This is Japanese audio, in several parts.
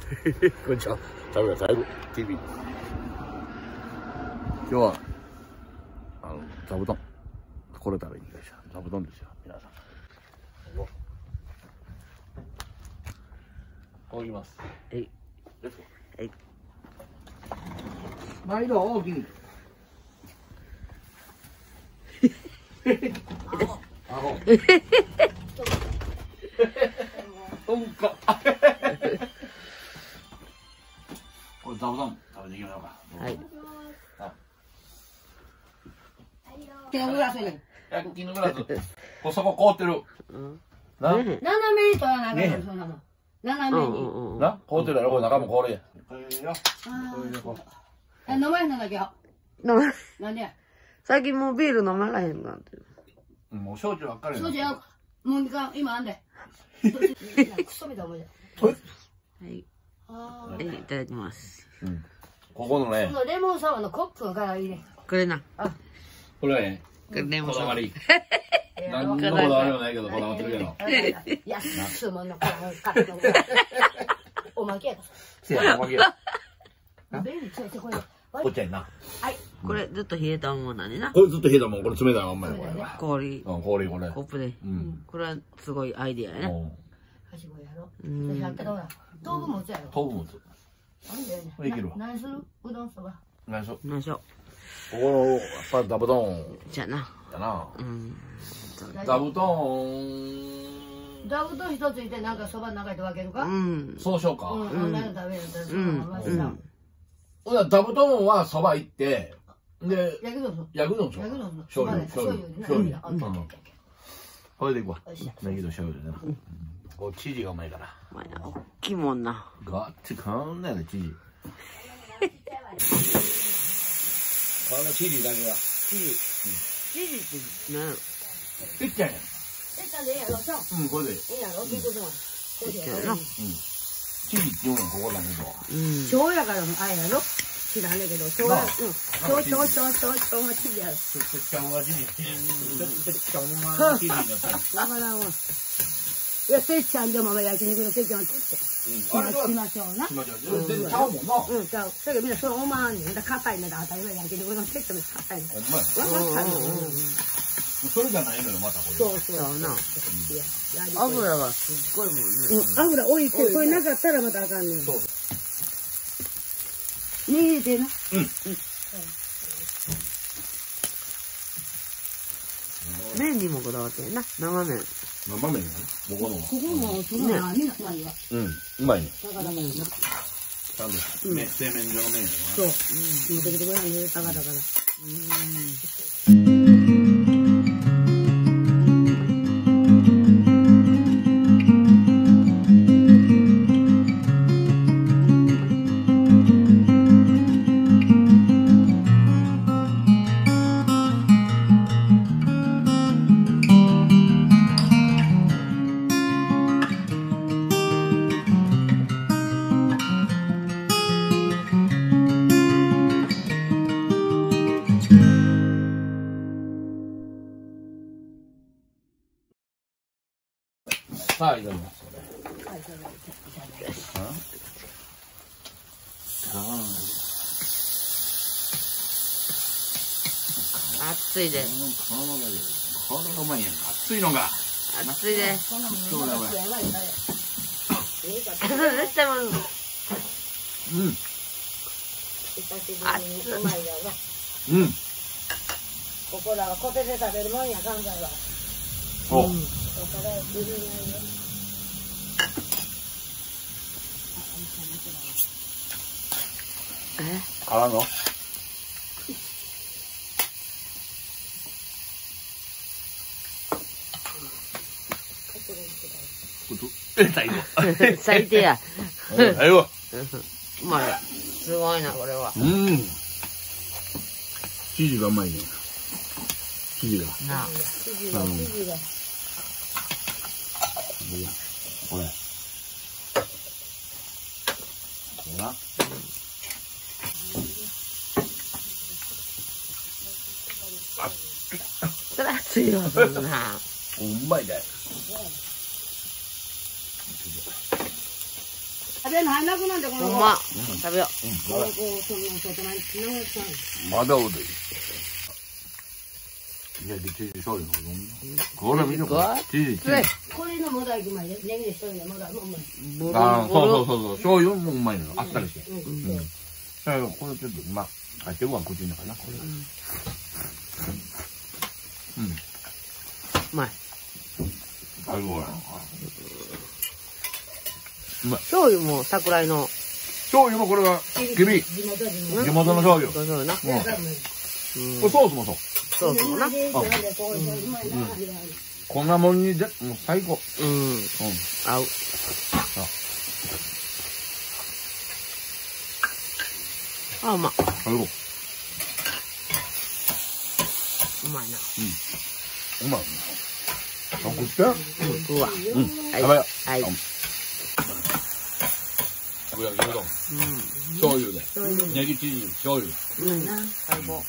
こんにちは。田村最後 TV。今日は座布団。これ食べに行きました。座布団ですよ、皆さん。こういます。 はい。 レッツゴー。 はい。 毎度大きい。アホ。うんか。これ座布団食べていきましょうか。 はい。 手のグラスに。 焼きのグラス。こそこ凍ってる。な。 斜めに取らなあかんの、そんなもん。斜めに。 な、凍ってるやろ、これ中も凍るやん。 飲まへんのだけよ。 飲まなんでや。 最近もうビール飲まらへんなって。 もう焼酎ばっかり。 そうじゃ、もう今あんで。クソみたいな思い出。 はい。はい、いただきます。 ここのね。 このレモンサワーのコップからいいね。 これな。 これはね。 レモンサワー。 こだわり。何のこだわりもないけど、こだわってるけど。 安いもの買っておまけやから。 せや、おまけや。 便利ついてこい。 こっちやんな。 はい。 これずっと冷えたもんなんでな。 これずっと冷えたもん、これ冷たいまんまや、これは。 氷。 氷、これ。 コップで。これはすごいアイディアやね。 はしごやろ。やったらほら。豆腐もつやろ。 豆腐もつ。これいけるわ。 何する？うどんそば。 何しよう。 何しよここの、やっぱ座布団。 じゃあな。 やな。 座座布団。 座布団一ついてなんかそばの中で分けるか？ そうしようか。 同じの食べるとほな、座布団はそば行って、で、 焼くの焼くのそう。醤油。これでいくわ。ネギと醤油でな。こう、チヂがうまいから。 お前な、おっきいもんな。 ガッて変わんないね、チヂ。このチヂだけは。 チヂって何やろ？ てっちゃんやん。 てっちゃんでええやろ、そう。 これで。 ええやろ、結局は。 てっちゃんやな。 チヂって言うのここだけど。 蝶やからあれやろ。知らんねんけど、蝶や、蝶がチヂやろ。 てっちゃんはチヂ。てっちゃんはチヂになった。 わからんわ。いや、てっちゃんでも焼肉のてっちゃんって言って。しましょうな。 しましょう。全然ちゃうもんな。 ちゃう。だけどみんなそう思わんねん。だ硬いねんだ、当たり前焼肉のてっちゃんで硬いねん。 ほんまや。 わかったの。 それじゃないのよ、またこれ。 そうそう。 な。油がすっごいもんね。 油多いって、これなかったらまたあかんねん。そう。握れてな。 麺にもこだわってんな。生麺。 生麺ね。ここの。 ここも、そのな、みんなうまいわ。 うまいね。 だからもうな。 ちゃんと、製麺所の麺。 そう。持ってきてくれないね、だから。 さあ、いただきます。 熱いで。 これがうまいやん。熱いのが。 熱いで。 そうだわ。 絶対もう。 久しぶりにうまいよな。ここらはコテで食べるもんや、関西は。 お。からの最低や。 最後。 うまい。すごいな、これは。 生地がうまいね。生地が。 なあ。 これ。な。 それ熱いわ、そんな。 うまいね。 食べんの入んなくなんで、この子。 ほんま。食べよこの子、そんなことない。 まだおでい。いや、で、チーズ醤油のうどん。これ見てこれ。チーズ。 これのもだいくまいで、ネギでしょうね、もだ、もうまい。 ああ、そう。醤油もうまいの。あっさりして。うん。これちょっと、まあ、入ってるわ、口の中な、これ。うん。 うまい。 最高や。うまい。 醤油も桜井の。 醤油もこれが、きび。地元の醤油。 そうそうな。 これソースもそう。 そうそうな。 こんなもんに、もう最高。 うん。合う。あ、うま。 最高。 うまいな。 うまい。食ってうわ。 食べよ。 はい。 焼きうどん。醤油で。ネギチーズ、醤油。 最高。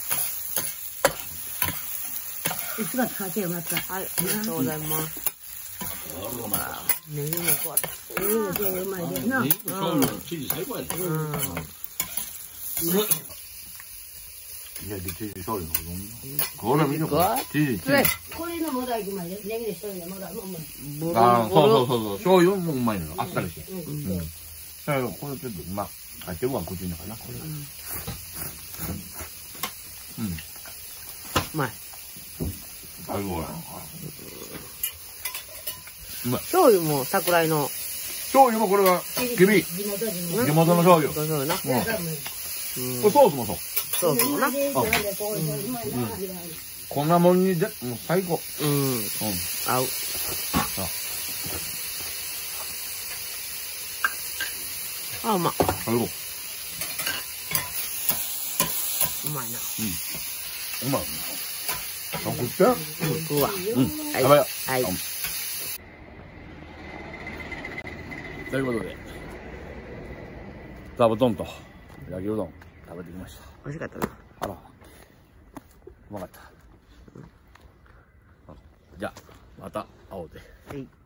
いつがかけよ、また。 はい、ありがとうございます。ネギもこう。 ネギの醤油うまいでな。 ネギと醤油のチーズ最高やで。いや、で、チーズ醤油のうどん。これ見てこれ。チーズ。 これのもだいくまいで、ネギでしょうね、もだ、もうまい。 ああ、そう。醤油もうまいの。あっさりして。これちょっと、まあ、入ってるわ、口の中な、これ。 うまい。 最高や。うまい。 醤油も桜井の。 醤油もこれが、きび。地元の醤油。 そうそうな。 これソースもそう。 そうそうな。 こんなもんに、もう最高。 合う。あ、うま。 最高。 うまいな。 うまい。食ってうわ。 食べよ。 はい。 ということで、座布団と焼きうどん食べてきました。 美味しかったな。 あら、うまかった。じゃあ、また会おうで。 はい。